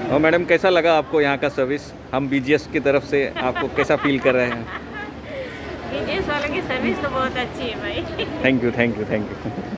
और मैडम कैसा लगा आपको यहाँ का सर्विस? हम बीजीएस की तरफ से आपको कैसा फील कर रहे हैं? बीजीएस वालों की सर्विस तो बहुत अच्छी है भाई। Thank you thank you thank you.